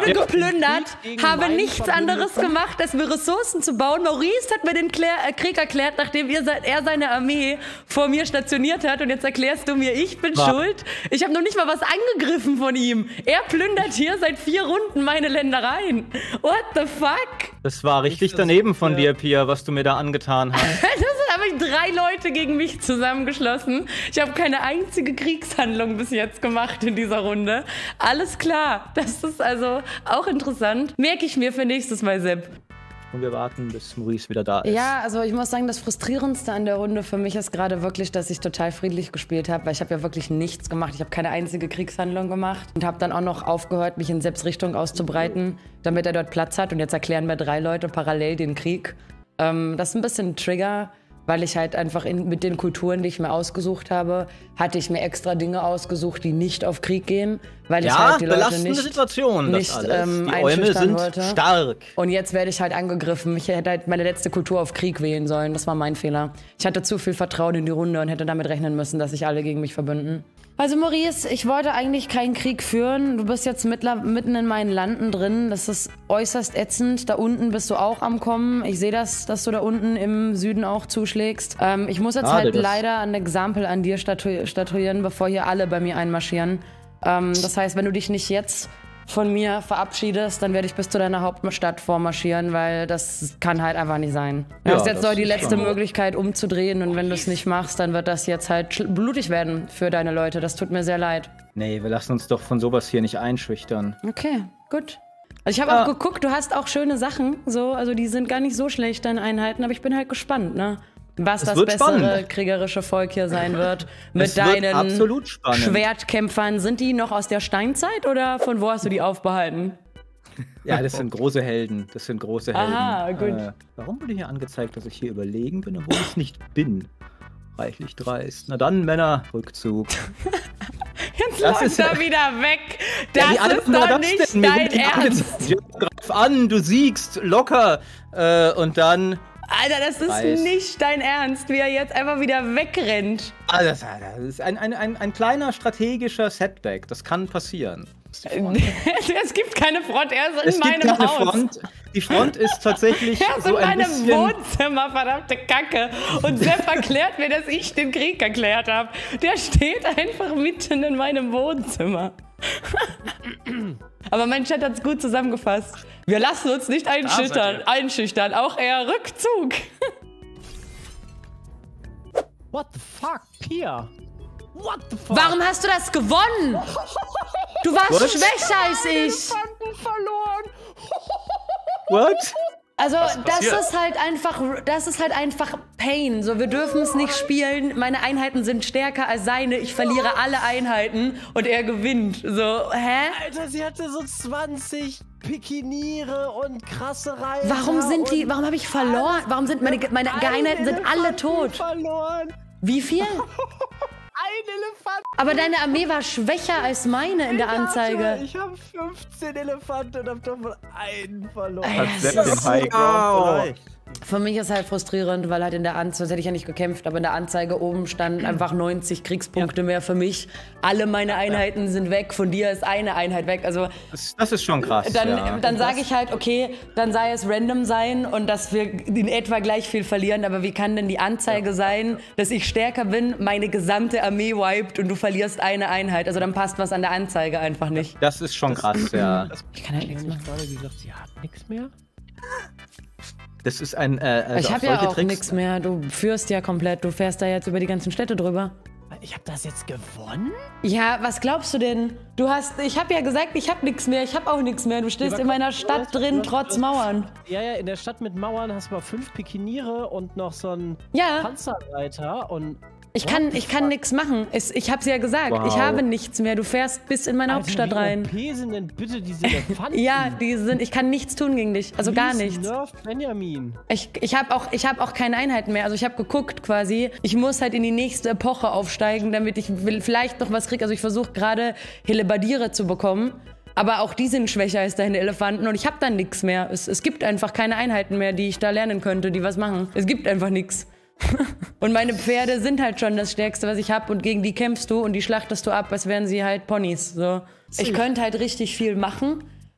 wurde geplündert, habe nichts anderes gemacht, als mir Ressourcen zu bauen. Maurice hat mir den Krieg erklärt, nachdem er seine Armee vor mir stationiert hat. Und jetzt erklärst du mir, ich bin schuld. Ich habe noch nicht mal was angegriffen von ihm. Er plündert hier seit 4 Runden meine Ländereien. What the fuck? Das war richtig daneben von dir, Pia, was du mir da angetan hast. Das habe ich 3 Leute gegen mich zusammengeschlossen. Ich habe keine einzige Kriegshandlung bis jetzt gemacht in dieser Runde. Alles klar. Das ist also auch interessant. Merke ich mir für nächstes Mal, Sepp. Und wir warten, bis Maurice wieder da ist. Ja, also ich muss sagen, das Frustrierendste an der Runde für mich ist gerade wirklich, dass ich total friedlich gespielt habe, weil ich habe ja wirklich nichts gemacht. Ich habe keine einzige Kriegshandlung gemacht und habe dann auch noch aufgehört, mich in Sepps Richtung auszubreiten, damit er dort Platz hat. Und jetzt erklären mir 3 Leute parallel den Krieg. Das ist ein bisschen ein Trigger, weil ich halt einfach mit den Kulturen, die ich mir ausgesucht habe, hatte ich mir extra Dinge ausgesucht, die nicht auf Krieg gehen, weil ich halt die Leute nicht die Äume sind wollte. Stark. Und jetzt werde ich halt angegriffen. Ich hätte halt meine letzte Kultur auf Krieg wählen sollen. Das war mein Fehler. Ich hatte zu viel Vertrauen in die Runde und hätte damit rechnen müssen, dass sich alle gegen mich verbünden. Also Maurice, ich wollte eigentlich keinen Krieg führen. Du bist jetzt mitten in meinen Landen drin. Das ist äußerst ätzend. Da unten bist du auch am Kommen. Ich sehe das, dass du da unten im Süden auch zuschlägst. Ich muss jetzt halt leider ein Exempel an dir statuieren, bevor hier alle bei mir einmarschieren. Das heißt, wenn du dich nicht jetzt von mir verabschiedest, dann werde ich bis zu deiner Hauptstadt vormarschieren, weil das kann halt einfach nicht sein. Du hast jetzt noch die letzte Möglichkeit umzudrehen und wenn du es nicht machst, dann wird das jetzt halt blutig werden für deine Leute. Das tut mir sehr leid. Nee, wir lassen uns doch von sowas hier nicht einschüchtern. Okay, gut. Also ich habe auch geguckt, du hast auch schöne Sachen, so, also die sind gar nicht so schlecht, deine Einheiten, aber ich bin halt gespannt, ne? Was das bessere kriegerische Volk hier sein wird. Mit deinen Schwertkämpfern. Sind die noch aus der Steinzeit oder von wo hast du die aufbehalten? Ja, das sind große Helden. Das sind große Helden. Aha, gut. Warum wurde hier angezeigt, dass ich hier überlegen bin, obwohl ich es nicht bin? Reichlich dreist. Na dann, Männer, Rückzug. Jetzt läuft er wieder weg. Das ist doch nicht dein Ernst. Greif an, du siegst locker. Und dann... Alter, das ist nicht dein Ernst, wie er jetzt einfach wieder wegrennt. Also, das ist ein kleiner strategischer Setback. Das kann passieren. Es gibt keine Front, er ist in meinem Haus. Front. Die Front ist tatsächlich er ist so in meinem Wohnzimmer, verdammte Kacke. Und Sepp erklärt mir, dass ich den Krieg erklärt habe. Der steht einfach mitten in meinem Wohnzimmer. Aber mein Chat hat es gut zusammengefasst. Wir lassen uns nicht einschüchtern. Auch eher Rückzug. What the fuck, Pia? What the fuck? Warum hast du das gewonnen? Du warst schwächer als ich. Verloren. What? Also das ist halt einfach Pain. So, wir dürfen es nicht spielen. Meine Einheiten sind stärker als seine. Ich verliere alle Einheiten und er gewinnt. So, hä? Alter, sie hatte so 20 Pikiniere und krasse Reiter. Warum habe ich verloren? Warum sind meine Einheiten sind alle tot? Verloren. Wie viel? Ein Elefant. Aber deine Armee war schwächer als meine in der Anzeige. Ich habe 15 Elefanten und habe davon einen verloren. Hat Sepp den High Ground erreicht. Für mich ist halt frustrierend, weil halt in der Anzeige, sonst hätte ich ja nicht gekämpft, aber in der Anzeige oben standen einfach 90 Kriegspunkte mehr für mich. Alle meine Einheiten sind weg, von dir ist eine Einheit weg. Also das ist schon krass. Dann sage ich halt, okay, dann sei es random sein und dass wir in etwa gleich viel verlieren, aber wie kann denn die Anzeige sein, dass ich stärker bin, meine gesamte Armee wiped und du verlierst eine Einheit? Also dann passt was an der Anzeige einfach nicht. Das ist schon krass, ja. Ich kann halt nichts mehr. Gerade gesagt, sie hat nichts mehr. Das ist ein. Ich habe ja auch nichts mehr. Du führst ja komplett. Du fährst da jetzt über die ganzen Städte drüber. Ich habe das jetzt gewonnen? Ja, was glaubst du denn? Ich habe ja gesagt, ich habe nichts mehr. Ich habe auch nichts mehr. Du stehst in meiner Stadt drin, trotz Mauern. Ja, in der Stadt mit Mauern hast du mal 5 Pikiniere und noch so einen Panzerreiter und... Ich kann nichts machen. Ich hab's ja gesagt. Wow. Ich habe nichts mehr. Du fährst bis in meine Hauptstadt rein. Wie OP sind denn bitte diese Elefanten? Ja, ich kann nichts tun gegen dich. Also gar nichts. Nerf Benjamin. Ich hab auch keine Einheiten mehr. Also ich habe geguckt quasi. Ich muss halt in die nächste Epoche aufsteigen, damit ich vielleicht noch was kriege. Also ich versuche gerade Hellebardiere zu bekommen. Aber auch die sind schwächer als deine Elefanten und ich habe dann nichts mehr. Es gibt einfach keine Einheiten mehr, die ich da lernen könnte, die was machen. Es gibt einfach nichts. Und meine Pferde sind halt schon das Stärkste, was ich habe und gegen die kämpfst du und die schlachtest du ab, als wären sie halt Ponys. So. Ich könnte halt richtig viel machen,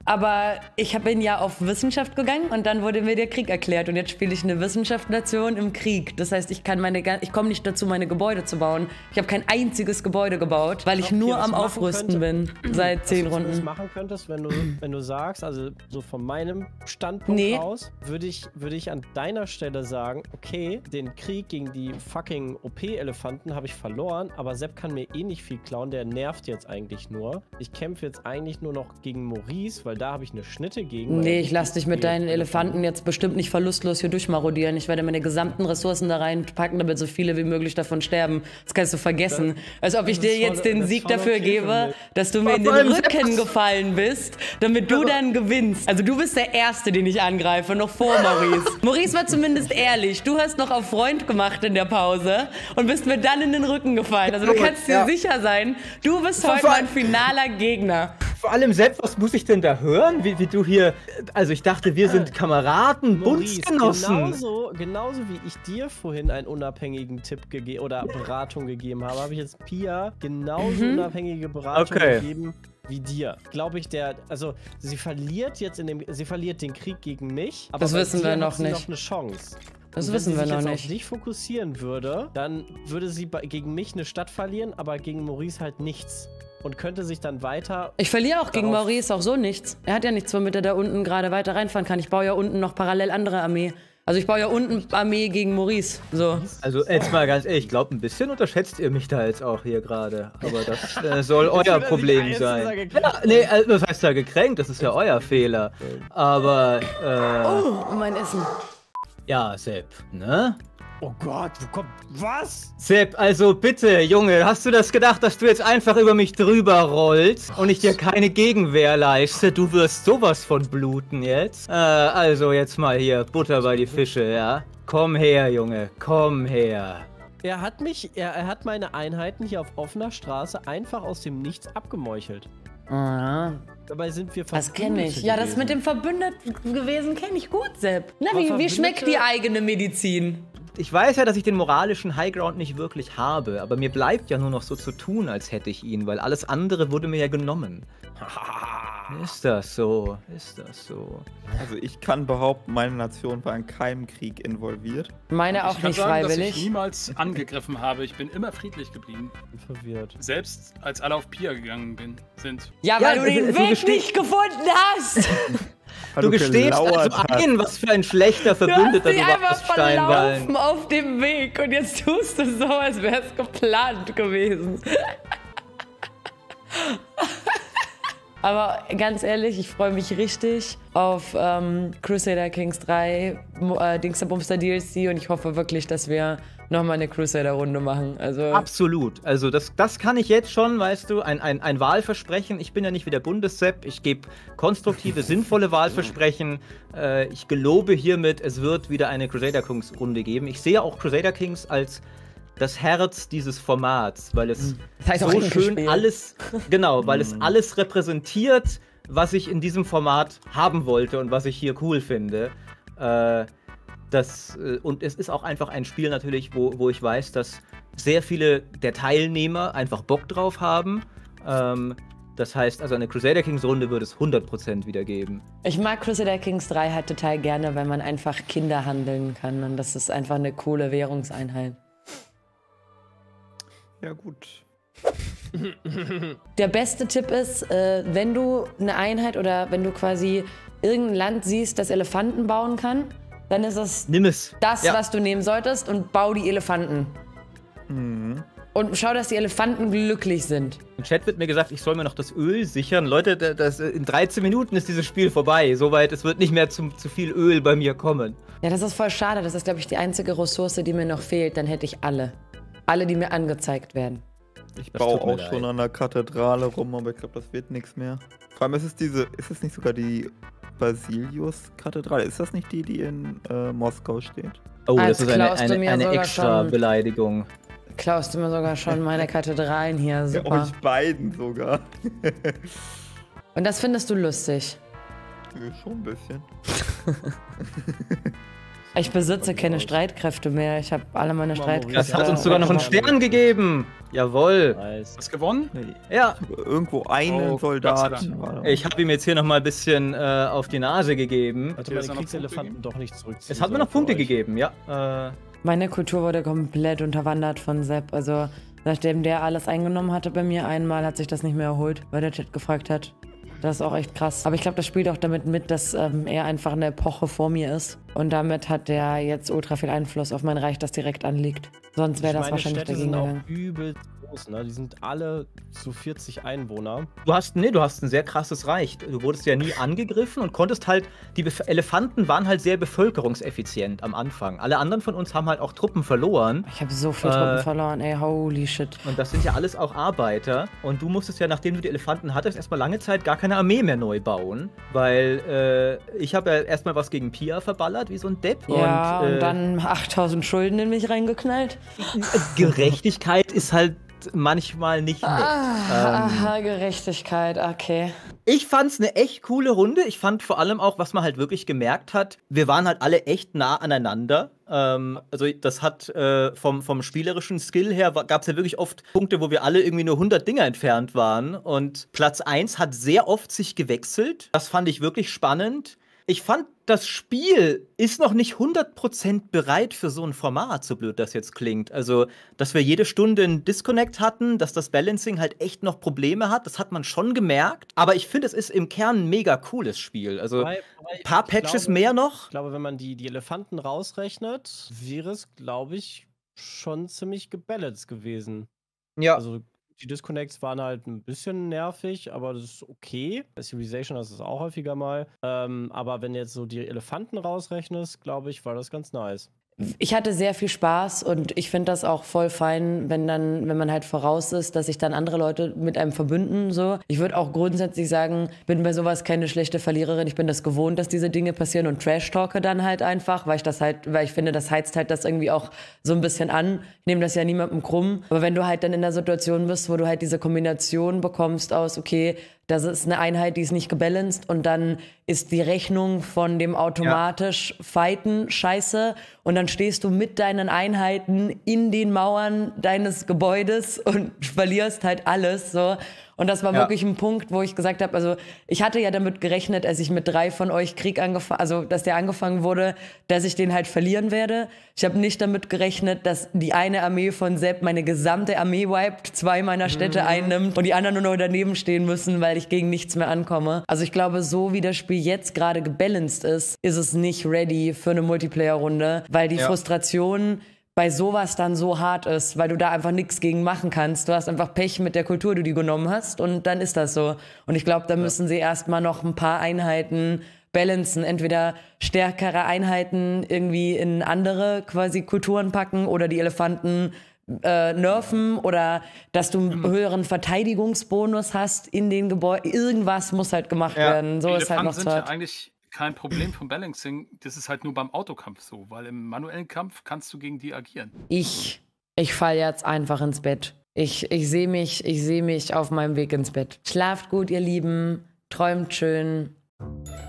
Aber ich bin ja auf Wissenschaft gegangen und dann wurde mir der Krieg erklärt. Und jetzt spiele ich eine Wissenschaftsnation im Krieg. Das heißt, ich komme nicht dazu, meine Gebäude zu bauen. Ich habe kein einziges Gebäude gebaut, weil ich nur am Aufrüsten bin seit 10 Runden. Was du machen könntest, wenn du sagst, also so von meinem Standpunkt aus, würde ich an deiner Stelle sagen, okay, den Krieg gegen die fucking OP-Elefanten habe ich verloren, aber Sepp kann mir eh nicht viel klauen, der nervt jetzt eigentlich nur. Ich kämpfe jetzt eigentlich nur noch gegen Maurice, weil da habe ich eine Schnitte gegen. Nee, ich lasse dich mit deinen Elefanten jetzt bestimmt nicht verlustlos hier durchmarodieren. Ich werde meine gesamten Ressourcen da reinpacken, damit so viele wie möglich davon sterben. Das kannst du vergessen. Als ob ich dir jetzt den Sieg dafür gebe, dass du mir in den Rücken gefallen bist, damit du dann gewinnst. Also du bist der Erste, den ich angreife, noch vor Maurice. Maurice war zumindest ehrlich. Du hast noch auf Freund gemacht in der Pause und bist mir dann in den Rücken gefallen. Also du kannst dir sicher sein, du bist heute mein finaler Gegner. Vor allem, Sepp, was muss ich denn da hören? Wie du hier... Also ich dachte, wir sind Kameraden, Bundsgenossen. Genauso wie ich dir vorhin einen unabhängigen Tipp oder Beratung gegeben habe ich jetzt Pia genauso unabhängige Beratung gegeben wie dir. Glaube ich, sie verliert den Krieg gegen mich, aber das wissen wir noch nicht. Noch eine Chance. Das wissen wir noch nicht. Wenn sie sich jetzt auf dich fokussieren würde, dann würde sie gegen mich eine Stadt verlieren, aber gegen Maurice halt nichts. Und könnte sich dann weiter... Ich verliere auch gegen Maurice auch so nichts. Er hat ja nichts, womit er da unten gerade weiter reinfahren kann. Ich baue ja unten noch parallel andere Armee. Also ich baue ja unten Armee gegen Maurice. So. Also jetzt mal ganz ehrlich, ich glaube, ein bisschen unterschätzt ihr mich da jetzt auch hier gerade. Aber das soll euer Problem sein. Ja, nee, das heißt ja gekränkt, das ist ja euer Fehler. Aber... Oh, mein Essen. Ja, Sepp, ne? Oh Gott, was? Sepp, also bitte, Junge, hast du das gedacht, dass du jetzt einfach über mich drüber rollst und ich dir keine Gegenwehr leiste? Du wirst sowas von bluten jetzt. Also jetzt mal hier, Butter bei die Fische, ja? Komm her, Junge, komm her. Er hat meine Einheiten hier auf offener Straße einfach aus dem Nichts abgemeuchelt. Ah. Dabei sind wir Verbündete. Das kenne ich. Ja, das mit dem Verbündeten gewesen kenne ich gut, Sepp. Na, wie schmeckt die eigene Medizin? Ich weiß ja, dass ich den moralischen Highground nicht wirklich habe, aber mir bleibt ja nur noch so zu tun, als hätte ich ihn, weil alles andere wurde mir ja genommen. Ist das so? Ist das so? Also ich kann behaupten, meine Nation war in keinem Krieg involviert. Meine auch nicht freiwillig. Dass ich niemals angegriffen habe. Ich bin immer friedlich geblieben. Verwirrt. Selbst als alle auf Pia gegangen sind. Ja, weil du den Weg nicht gefunden hast! Du gestehst also ein, was für ein schlechter Verbündeter du warst, Steinwallen. Du auf dem Weg und jetzt tust du so, als wäre es geplant gewesen. Aber ganz ehrlich, ich freue mich richtig auf Crusader Kings 3, Dingsda-Bumster DLC und ich hoffe wirklich, dass wir nochmal eine Crusader-Runde machen. Also absolut. Also das kann ich jetzt schon, weißt du, ein Wahlversprechen. Ich bin ja nicht wie der Bundessepp. Ich gebe konstruktive, sinnvolle Wahlversprechen. Ich gelobe hiermit, es wird wieder eine Crusader Kings-Runde geben. Ich sehe auch Crusader Kings als das Herz dieses Formats, weil es so schön alles, weil es alles repräsentiert, was ich in diesem Format haben wollte und was ich hier cool finde. Und es ist auch einfach ein Spiel natürlich, wo ich weiß, dass sehr viele der Teilnehmer einfach Bock drauf haben. Das heißt, also eine Crusader Kings Runde würde es 100% wieder geben. Ich mag Crusader Kings 3 halt total gerne, weil man einfach Kinder handeln kann und das ist einfach eine coole Währungseinheit. Ja, gut. Der beste Tipp ist, wenn du eine Einheit oder wenn du quasi irgendein Land siehst, das Elefanten bauen kann, dann ist es was du nehmen solltest und bau die Elefanten. Mhm. Und schau, dass die Elefanten glücklich sind. Im Chat wird mir gesagt, ich soll mir noch das Öl sichern. Leute, in 13 Minuten ist dieses Spiel vorbei. Soweit, es wird nicht mehr zu viel Öl bei mir kommen. Ja, das ist voll schade. Das ist, glaube ich, die einzige Ressource, die mir noch fehlt. Dann hätte ich alle. Alle, die mir angezeigt werden. Ich baue auch schon an der Kathedrale rum, aber ich glaube, das wird nichts mehr. Vor allem ist es nicht sogar die Basilius-Kathedrale? Ist das nicht die in Moskau steht? Oh, das ist eine extra Beleidigung. Klaust du mir sogar schon meine Kathedralen hier, super. Ja, euch beiden sogar. Und das findest du lustig? Ja, schon ein bisschen. Ich besitze keine Streitkräfte mehr. Ich habe alle meine Streitkräfte. Das hat uns sogar noch einen Stern gegeben. Jawohl. Nice. Hast du gewonnen? Ja. Irgendwo einen Soldat. Ich habe ihm jetzt hier noch mal ein bisschen auf die Nase gegeben. Hatte meine Kriegselefanten doch nicht zurückziehen. Es hat mir noch Punkte gegeben, ja. Meine Kultur wurde komplett unterwandert von Sepp. Also, nachdem der alles eingenommen hatte bei mir einmal, hat sich das nicht mehr erholt, weil der Chat gefragt hat. Das ist auch echt krass. Aber ich glaube, das spielt auch damit mit, dass er einfach eine Epoche vor mir ist. Und damit hat der jetzt ultra viel Einfluss auf mein Reich, das direkt anliegt. Sonst wäre das wahrscheinlich dagegen gegangen. Übel groß, ne? Die sind alle zu 40 Einwohner. Du hast ein sehr krasses Reich. Du wurdest ja nie angegriffen und konntest halt, die Elefanten waren halt sehr bevölkerungseffizient am Anfang. Alle anderen von uns haben halt auch Truppen verloren. Ich habe so viele Truppen verloren, ey, holy shit. Und das sind ja alles auch Arbeiter. Und du musstest ja, nachdem du die Elefanten hattest, erstmal lange Zeit gar keine Armee mehr neu bauen. Weil ich habe ja erstmal was gegen Pia verballert, wie so ein Depp. Ja, und dann 8000 Schulden in mich reingeknallt. Gerechtigkeit ist halt manchmal nicht nett. Gerechtigkeit, okay. Ich fand's eine echt coole Runde. Ich fand vor allem auch, was man halt wirklich gemerkt hat, wir waren halt alle echt nah aneinander. Also das hat vom spielerischen Skill her, gab's ja wirklich oft Punkte, wo wir alle irgendwie nur 100 Dinger entfernt waren. Und Platz 1 hat sehr oft sich gewechselt. Das fand ich wirklich spannend. Ich fand, das Spiel ist noch nicht 100% bereit für so ein Format, so blöd das jetzt klingt. Also, dass wir jede Stunde einen Disconnect hatten, dass das Balancing halt echt noch Probleme hat, das hat man schon gemerkt. Aber ich finde, es ist im Kern ein mega cooles Spiel. Also, ein paar Patches mehr noch. Ich glaube, wenn man die Elefanten rausrechnet, wäre es, glaube ich, schon ziemlich gebalanced gewesen. Ja. Also, die Disconnects waren halt ein bisschen nervig, aber das ist okay. Civilization, das ist auch häufiger mal. Aber wenn du jetzt so die Elefanten rausrechnest, glaube ich, war das ganz nice. Ich hatte sehr viel Spaß und ich finde das auch voll fein, wenn man halt voraus ist, dass sich dann andere Leute mit einem verbünden. So. Ich würde auch grundsätzlich sagen, bin bei sowas keine schlechte Verliererin. Ich bin das gewohnt, dass diese Dinge passieren und Trash-talke dann halt einfach, weil ich finde, das heizt halt das irgendwie auch so ein bisschen an. Ich nehme das ja niemandem krumm. Aber wenn du halt dann in der Situation bist, wo du halt diese Kombination bekommst aus, okay, das ist eine Einheit, die ist nicht gebalanced und dann ist die Rechnung von dem automatisch Fighten scheiße und dann stehst du mit deinen Einheiten in den Mauern deines Gebäudes und verlierst halt alles so. Und das war wirklich ein Punkt, wo ich gesagt habe, also ich hatte ja damit gerechnet, als ich mit 3 von euch dass der angefangen wurde, dass ich den halt verlieren werde. Ich habe nicht damit gerechnet, dass die eine Armee von Sepp meine gesamte Armee wiped, 2 meiner Städte einnimmt und die anderen nur noch daneben stehen müssen, weil ich gegen nichts mehr ankomme. Also ich glaube, so wie das Spiel jetzt gerade gebalanced ist es nicht ready für eine Multiplayer-Runde, weil die Frustration bei sowas dann so hart ist, weil du da einfach nichts gegen machen kannst. Du hast einfach Pech mit der Kultur, die du genommen hast und dann ist das so. Und ich glaube, da müssen sie erstmal noch ein paar Einheiten balancen. Entweder stärkere Einheiten irgendwie in andere quasi Kulturen packen oder die Elefanten nerven oder dass du einen höheren Verteidigungsbonus hast in den Gebäuden. Irgendwas muss halt gemacht werden. So die ist halt noch sind ja eigentlich kein Problem vom Balancing. Das ist halt nur beim Autokampf so, weil im manuellen Kampf kannst du gegen die agieren. Ich falle jetzt einfach ins Bett. Ich sehe mich auf meinem Weg ins Bett. Schlaft gut, ihr Lieben. Träumt schön.